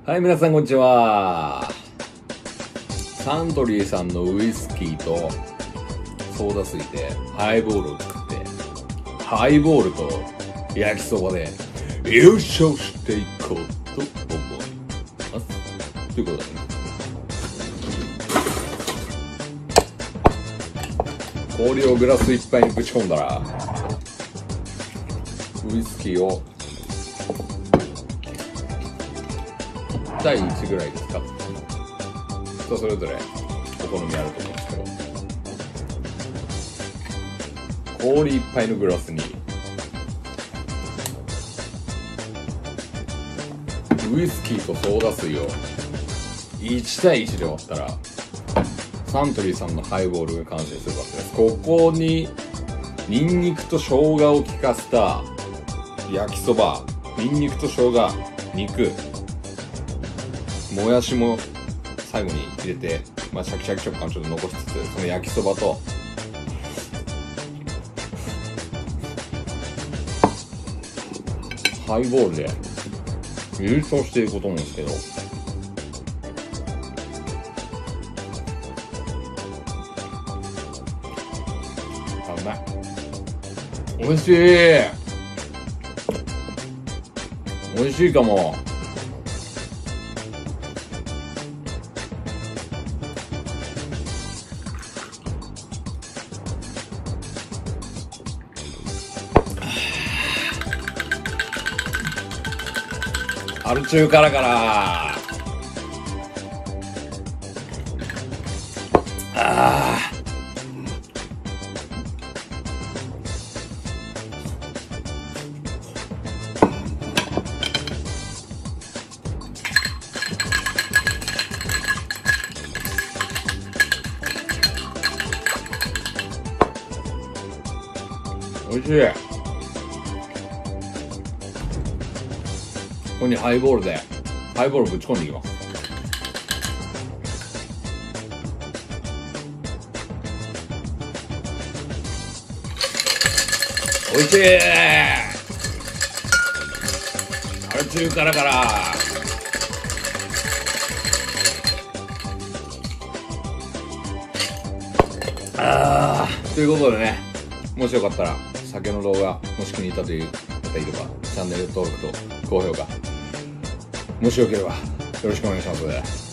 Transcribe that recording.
はい、皆さんこんにちは。サントリーさんのウイスキーとソーダ水でハイボールを作って、ハイボールと焼きそばで優勝していこうと思います。ということでね、氷をグラスいっぱいにぶち込んだら、ウイスキーを1対1ぐらいですか、人それぞれお好みあると思うんですけど、氷いっぱいのグラスにウイスキーとソーダ水を1対1で割ったらサントリーさんのハイボールが完成するわけです。ここにニンニクと生姜を効かせた焼きそば、ニンニクと生姜、肉、もやしも最後に入れて、シャキシャキ食感をちょっと残しつつ、その焼きそばとハイボールで優勝していこうと思うんですけど、うまい、おいしい、おいしいかも。アル中からおいしい。ここにハイボールぶち込んでいきます。おいしい。アル中からということでね、もしよかったら酒の動画もし気に入ったという方いればチャンネル登録と高評価、もしよければよろしくお願いします。